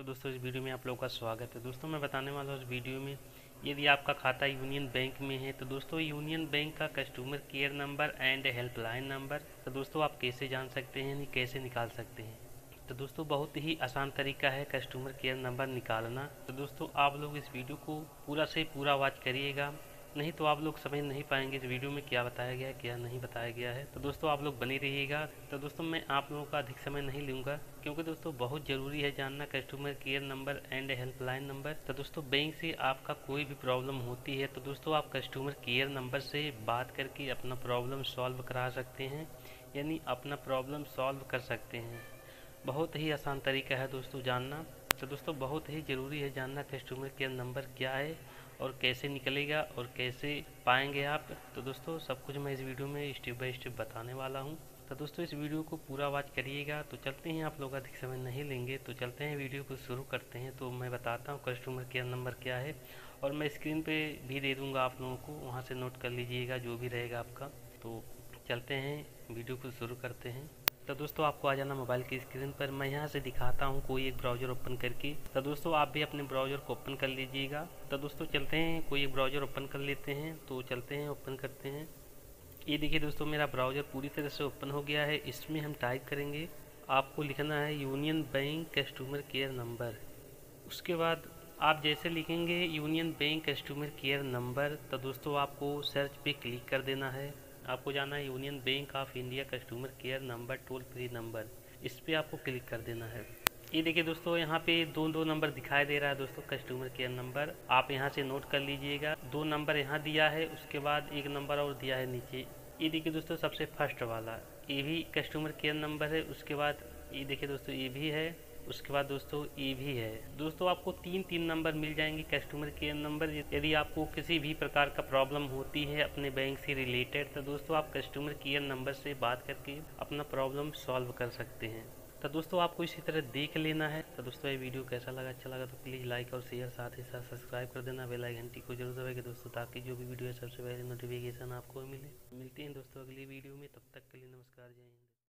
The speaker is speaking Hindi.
हेलो दोस्तों, इस वीडियो में आप लोगों का स्वागत है। दोस्तों मैं बताने वाला हूँ इस वीडियो में, यदि आपका खाता यूनियन बैंक में है तो दोस्तों यूनियन बैंक का customer care number and helpline number तो दोस्तों आप कैसे जान सकते हैं, कैसे निकाल सकते हैं। तो दोस्तों बहुत ही आसान तरीका है कस्टमर केयर नंबर निकालना। तो दोस्तों आप लोग इस वीडियो को पूरा से पूरा वॉच करिएगा, नहीं तो आप लोग समझ नहीं पाएंगे इस वीडियो में क्या बताया गया है क्या नहीं बताया गया है। तो दोस्तों आप लोग बने रहिएगा। तो दोस्तों मैं आप लोगों का अधिक समय नहीं लूँगा, क्योंकि दोस्तों बहुत ज़रूरी है जानना customer care number and helpline number. तो दोस्तों बैंक से आपका कोई भी प्रॉब्लम होती है तो दोस्तों आप कस्टमर केयर नंबर से बात करके अपना प्रॉब्लम सॉल्व करा सकते हैं, यानी अपना प्रॉब्लम सॉल्व कर सकते हैं। बहुत ही आसान तरीका है दोस्तों जानना। तो दोस्तों बहुत ही ज़रूरी है जानना कस्टमर केयर नंबर क्या है और कैसे निकलेगा और कैसे पाएंगे आप। तो दोस्तों सब कुछ मैं इस वीडियो में स्टेप बाय स्टेप बताने वाला हूँ। तो दोस्तों इस वीडियो को पूरा वॉच करिएगा। तो चलते हैं, आप लोग अधिक समय नहीं लेंगे तो चलते हैं वीडियो को शुरू करते हैं। तो मैं बताता हूँ कस्टमर केयर नंबर क्या है, और मैं स्क्रीन पे भी दे दूँगा आप लोगों को, वहाँ से नोट कर लीजिएगा जो भी रहेगा आपका। तो चलते हैं, वीडियो को शुरू करते हैं। तो दोस्तों आपको आ जाना मोबाइल की स्क्रीन पर। मैं यहाँ से दिखाता हूँ कोई एक ब्राउज़र ओपन करके। तो दोस्तों आप भी अपने ब्राउज़र को ओपन कर लीजिएगा। तो दोस्तों चलते हैं, कोई एक ब्राउज़र ओपन कर लेते हैं। तो चलते हैं, ओपन करते हैं। ये देखिए दोस्तों मेरा ब्राउज़र पूरी तरह से ओपन हो गया है। इसमें हम टाइप करेंगे, आपको लिखना है Union Bank customer care number. उसके बाद आप जैसे लिखेंगे Union Bank customer care number, तो दोस्तों आपको सर्च पे क्लिक कर देना है। आपको जाना है Union Bank of India customer care number toll free number, इस पर आपको क्लिक कर देना है। ये देखिए दोस्तों यहाँ पे दो दो नंबर दिखाई दे रहा है दोस्तों, कस्टमर केयर नंबर आप यहाँ से नोट कर लीजिएगा। दो नंबर यहाँ दिया है, उसके बाद एक नंबर और दिया है नीचे। ये देखिए दोस्तों सबसे फर्स्ट वाला ये भी कस्टमर केयर नंबर है। उसके बाद ये देखिए दोस्तों ये भी है, उसके बाद दोस्तों ये भी है। दोस्तों आपको तीन तीन नंबर मिल जाएंगे कस्टमर केयर नंबर। यदि आपको किसी भी प्रकार का प्रॉब्लम होती है अपने बैंक से रिलेटेड तो दोस्तों आप कस्टमर केयर नंबर से बात करके अपना प्रॉब्लम सॉल्व कर सकते हैं। तो दोस्तों आपको इसी तरह देख लेना है। तो दोस्तों ये वीडियो कैसा लगा, अच्छा लगा तो प्लीज़ लाइक और शेयर, साथ ही साथ सब्सक्राइब कर देना, बेल आइकन घंटी को जरूर दबाइएगा दोस्तों, ताकि जो भी वीडियो है सबसे पहले नोटिफिकेशन आपको मिलती हैं दोस्तों अगली वीडियो में। तब तक के लिए नमस्कार, जय हिंद।